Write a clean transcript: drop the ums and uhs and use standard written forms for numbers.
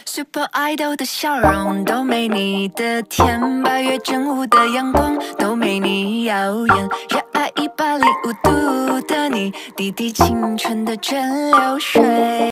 Super Idol 的笑容都没你的甜，8月正午的阳光都没你耀眼。热爱105度的你，滴滴青春的蒸馏水。